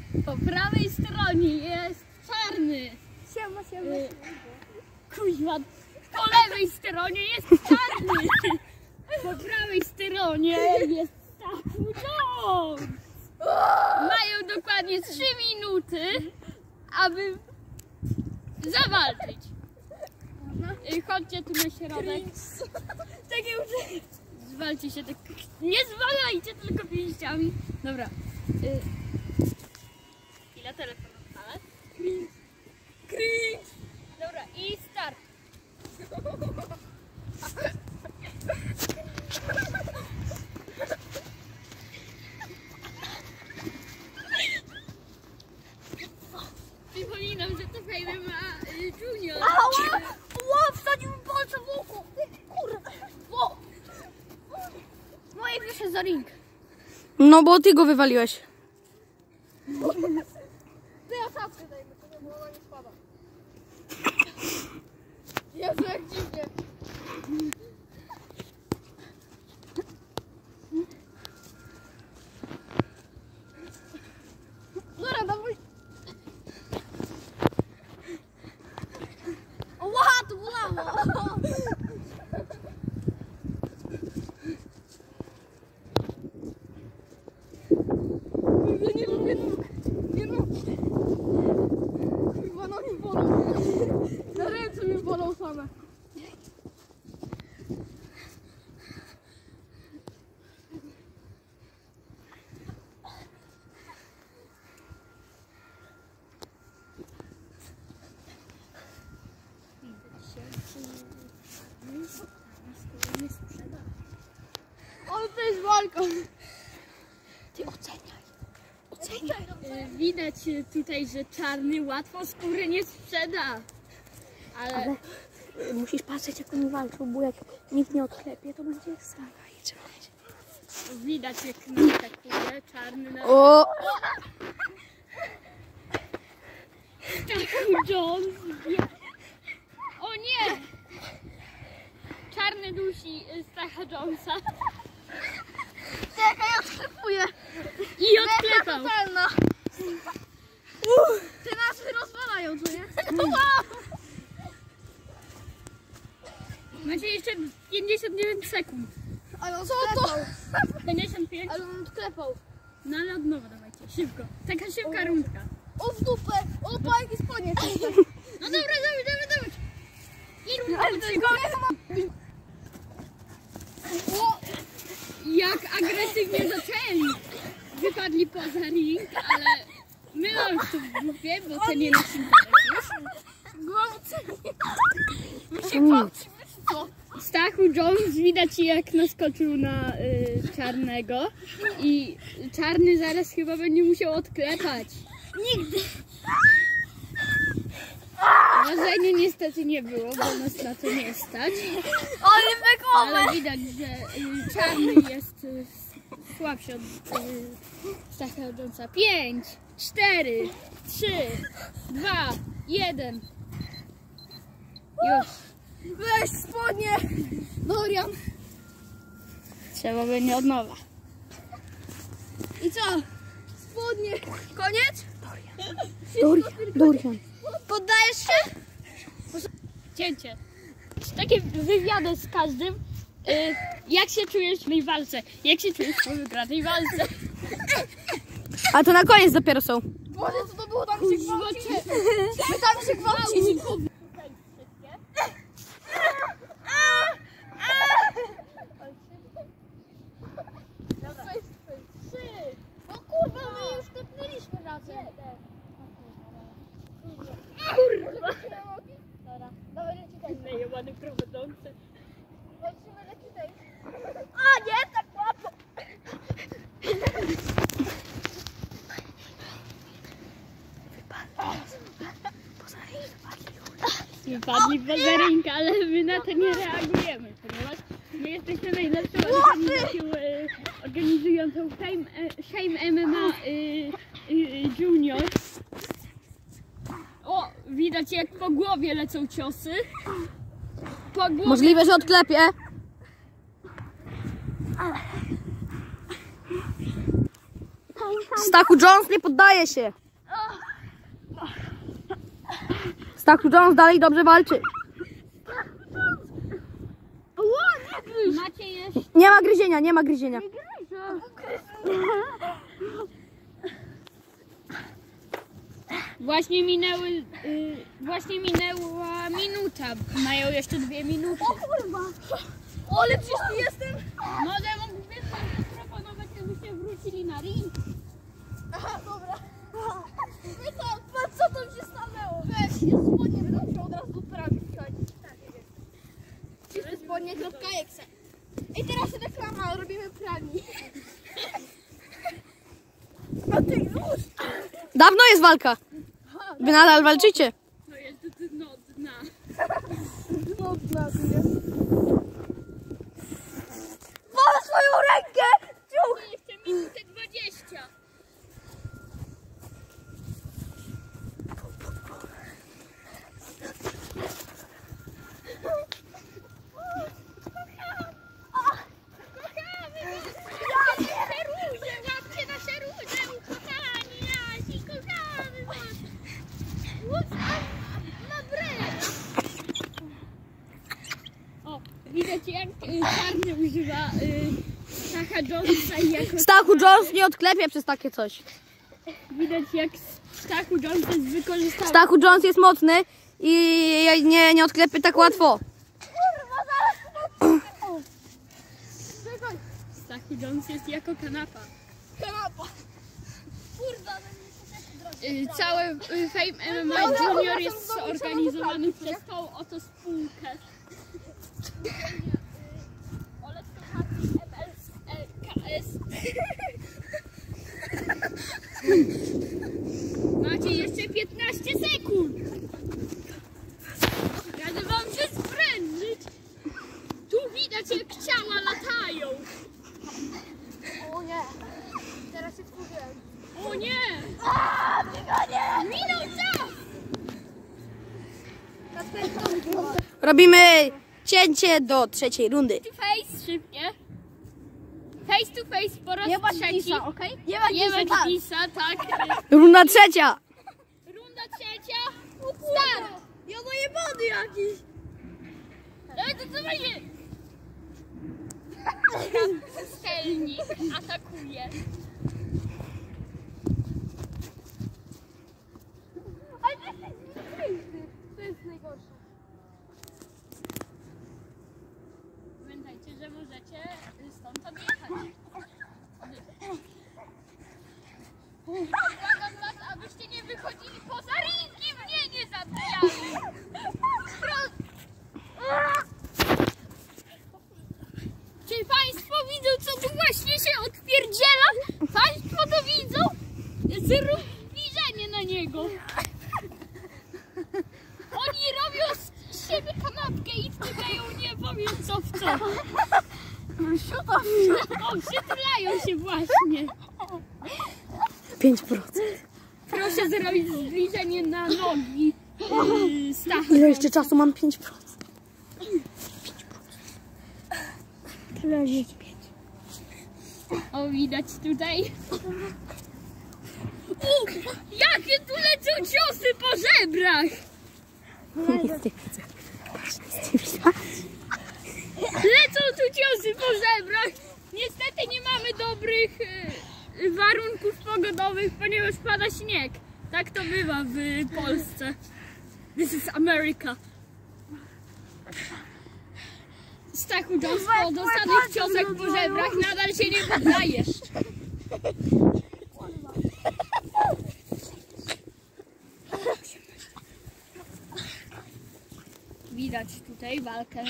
Po prawej stronie jest czarny. Siema. Kuźwa, po lewej stronie jest czarny. Po prawej stronie jest Stachu Jones. Mają dokładnie 3 minuty, aby zawalczyć. Chodźcie tu na środek. Zwalcie się tak. Nie zwalajcie tylko pięściami. Dobra. Chwila, telefon odpalę. Cringe. Dobra, i start. Przypominam, że to Fame ma Junior. Ła, wsadził mi palce w oko. Kurwa. Moje pisze za ring. No bo ty go wywaliłeś. Ty osadzkę dajmy, to bo ona nie spada. Jezu, jak dziwnie. Dobra, dawaj. Ła, to bolało. Nie mógł. Chyba nogi bolą. Na ręce mi bolą same. Ale to jest walka. Ty oceniaj. Widać tutaj, że czarny łatwo skóry nie sprzeda. Ale Musisz patrzeć, jak oni walczą, bo jak nikt nie odklepie, to będzie saga i trzeba. widać, jak naskakuje czarny na... O! Stachu Jones. O nie! Czarny dusi Stacha Jonesa. Czekaj, ja odklepuję. I odklepał. Totalna. Te nasze rozwalają, co nie? Macie jeszcze 59 sekund. Ale on odklepał. 55. Ale on odklepał. No ale od nowa dawajcie, szybko. Taka szybka rundka. O w dupę. O, pa, jaki spodnie. No dobra, dawaj. I rundka. Ale to jest o, Jak agresywnie zaczęli. Wypadli poza ring, ale my mamy to w dupie, bo to nie nasz interes już. gwałcenie. My się gwałcimy, czy co? Stachu Jones widać jak naskoczył na czarnego i czarny zaraz chyba będzie musiał odklepać. Nigdy. Ważenia niestety nie było, bo nas na to nie stać. Ale bekowe. Ale widać, że czarny jest słabszy od Stacha Jonesa. 5, 4, 3, 2, 1. Już. Weź spodnie. Dorian. Trzeba będzie od nowa. I co? Spodnie. Koniec? Dorian. Poddajesz się? Cięcie. Takie wywiady z każdym. Jak się czujesz w tej walce? Jak się czujesz po wygranej walce? A to na koniec dopiero są. Boże, co to było? Tam się gwałcimy. My tam się gwałcimy. O kurwa, my już tepnęliśmy razem. Kurwa. Dobra, dawaj leci tej. Najebany prowadzący. Lecimy, leci tej. A nie, tak łatwo. Wypadli poza ring, ale my na to nie reagujemy, ponieważ my jesteśmy najlepszą organizującą Fame MMA Junior. O, widać jak po głowie lecą ciosy. Po głowie. Możliwe, że odklepie. Stachu Jones nie poddaje się. Stachu Jones dalej dobrze walczy. Macie jeszcze... Nie ma gryzienia, nie ma gryzienia. Właśnie minęła minuta. Mają jeszcze 2 minuty. Kurwa! Ale czyści jestem! Może mógłbyś zaproponować, żebyście wrócili na ring? Aha, dobra. Patrz co tam się stanęło. Weź, jest spodnie, będę musiał od razu prawie wchodzić. Czyste spodnie, kropka exe. I teraz reklama, robimy pralni. A ty już! Dawno jest walka. Wy nadal walczycie. To jest dno dna. No, Wolę swoją rękę! Ciuch! Jeszcze minutę 20. Łapcie nasze róże, ukochani nasi, kochamy was. O, widać jak Czarny używa Stacha Jonesa i jako... Stachu Jones nie odklepie przez takie coś. Widać jak Stachu Jones jest wykorzystany. Stachu Jones jest mocny i nie odklepie tak łatwo. Kurwa, zaraz to Czekaj, Stachu Jones jest jako kanapa. kanapa. Kurwa, Cały Fame MMA Junior jest zorganizowany przez tą oto spółkę. KS. Macie jeszcze 15 sekund. Radzę wam się sprężyć. Tu widać jak ciała latają. O nie, teraz się wkurzyłem. O nie! Minął czas! Robimy cięcie do 3. rundy. To face szybkie. Face to face po raz Nie ma trzeci. Disa, okej? Nie Nie ma Disa, tak. Runda 3. Runda trzecia. Start! Ja dojebany jakiś. Dawaj, to co będzie? Pustelnik atakuje. Ale ty jesteś zniszczyty. To jest najgorsze. Pamiętajcie, że możecie stąd odjechać. Błagam was, abyście nie wychodzili poza ring i mnie nie zabijali. Czy państwo widzą, co tu właśnie się odpierdziela? Państwo to widzą? Zrób zbliżenie na niego. Oni robią z siebie kanapkę i wtykają nie powiem co w co. O, przytulają się właśnie. 5%. Proszę zrobić zbliżenie na nogi. Stachu. Ile jeszcze czasu mam? 5%. 5%. Tyle jest 5. O, widać tutaj. Jakie tu lecą ciosy po żebrach! Nic nie widzę. Nic nie widać. Lecą tu ciosy po żebrach! Niestety nie mamy dobrych warunków pogodowych, ponieważ pada śnieg. Tak to bywa w Polsce. This is America. Stachu Jones po dostanych ciosach po żebrach nadal się nie poddajesz. Widać tutaj walkę.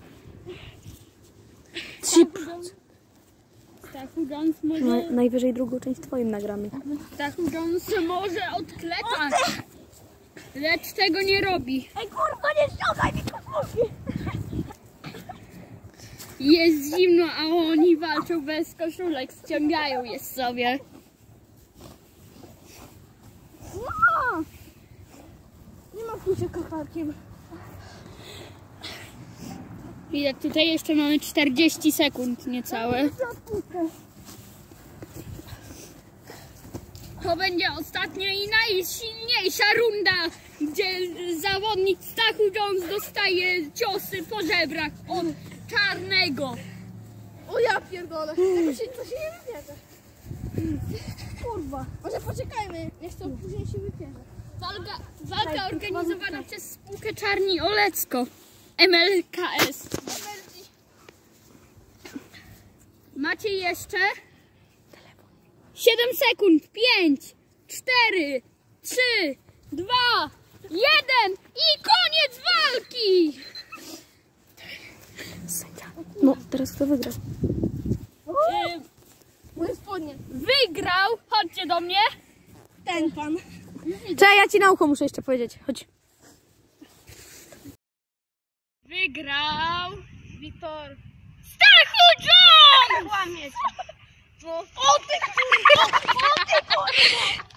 3%. Stachu Jones może... Najwyżej drugą część twoim nagramy. Stachu Jones może odklepać, lecz tego nie robi. Ej kurwa, nie ściągaj mi koszulki. Jest zimno, a oni walczą bez koszulek, ściągają je sobie. No! Nie ma tu się kocharkiem. Widać, tutaj jeszcze mamy 40 sekund niecałe. To będzie ostatnia i najsilniejsza runda, gdzie zawodnik Stachu Jones dostaje ciosy po żebrach od czarnego. O ja pierdolę, to się nie wybierze. Kurwa, może poczekajmy, niech to później się wybierze. Walka organizowana przez spółkę Czarni Olecko, MLKS. Macie jeszcze 7 sekund. 5, 4, 3, 2, 1 i koniec walki! No, teraz kto wygrał? Moje spodnie. Wygrał, chodźcie do mnie. Ten pan. Czekaj, ja ci na ucho muszę jeszcze powiedzieć. Chodź. Wygrał Wiktor. Stachu Jones! Kłamieć. No. O ty kurwa! O ty kurwa!